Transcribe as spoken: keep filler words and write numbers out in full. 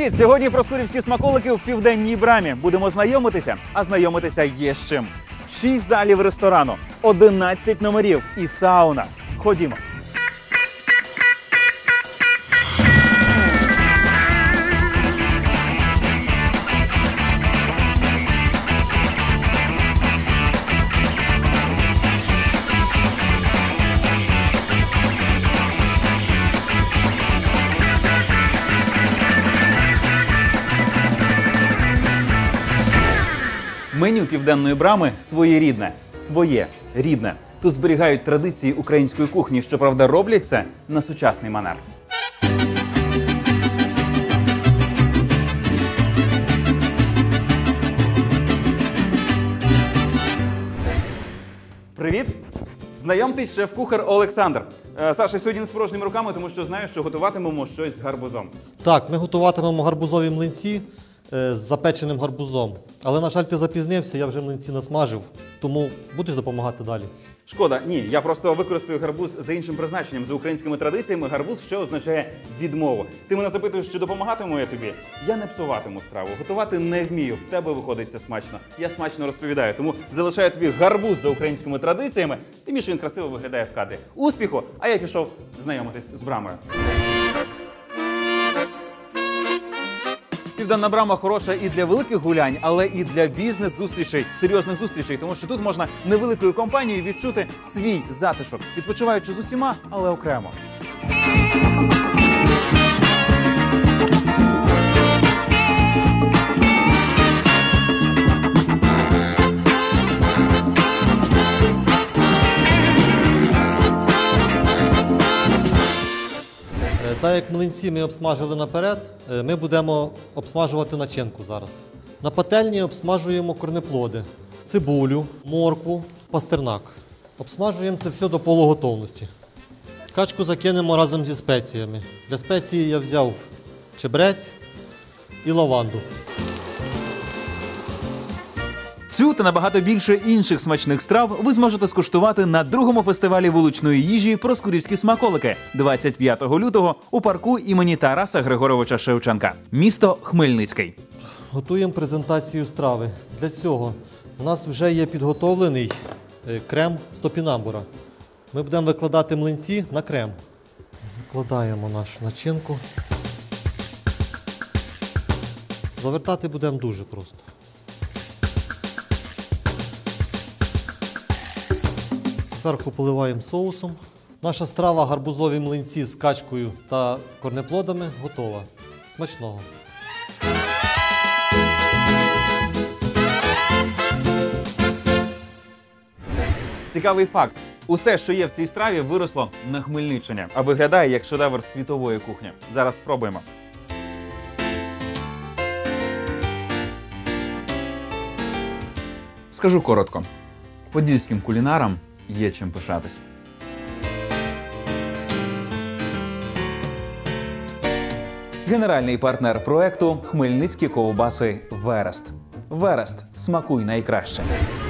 Привіт! Сьогодні проскурівські смаколики в Південній Брамі. Будемо знайомитися, а знайомитися є з чим. Шість залів ресторану, одинадцять номерів і сауна. Ходімо. Меню Південної Брами своєрідне, своє, рідне. Тут зберігають традиції української кухні, щоправда, роблять це на сучасний манер. Привіт! Знайомтесь, шеф-кухар Олександр. Е, Саша, сьогодні не з порожніми руками, тому що знаю, що готуватимемо щось з гарбузом. Так, ми готуватимемо гарбузові млинці е, з запеченим гарбузом. Але, на жаль, ти запізнився, я вже млинці насмажив, тому будеш допомагати далі. Шкода, ні, я просто використаю гарбуз за іншим призначенням, за українськими традиціями. Гарбуз, що означає відмову. Ти мене запитуєш, чи допомагатиму я тобі? Я не псуватиму страву, готувати не вмію, в тебе виходить це смачно. Я смачно розповідаю, тому залишаю тобі гарбуз за українськими традиціями, тим більше він красиво виглядає в кадрі. Успіху, а я пішов знайомитись з Брамою. Південна Брама хороша і для великих гулянь, але і для бізнес-зустрічей, серйозних зустрічей, тому що тут можна невеликою компанією відчути свій затишок, відпочиваючи з усіма, але окремо. Так як млинці ми обсмажили наперед, ми будемо обсмажувати начинку зараз. На пательні обсмажуємо корнеплоди, цибулю, моркву, пастернак. Обсмажуємо це все до полуготовності. Качку закинемо разом зі спеціями. Для спеції я взяв чебрець і лаванду. Цю та набагато більше інших смачних страв ви зможете скуштувати на другому фестивалі вуличної їжі «Проскурівські смаколики» двадцять п'ятого лютого у парку імені Тараса Григоровича Шевченка. Місто Хмельницький. Готуємо презентацію страви. Для цього у нас вже є підготовлений крем з топінамбура. Ми будемо викладати млинці на крем. Викладаємо нашу начинку. Завертати будемо дуже просто. Зверху поливаємо соусом. Наша страва гарбузові млинці з качкою та корнеплодами готова. Смачного! Цікавий факт. Усе, що є в цій страві, виросло на Хмельниччині, а виглядає як шедевр світової кухні. Зараз спробуємо. Скажу коротко. Подільським кулінарам є чим пишатись. Генеральний партнер проекту – Хмельницькі ковбаси «Верест». «Верест» – смакуй найкраще.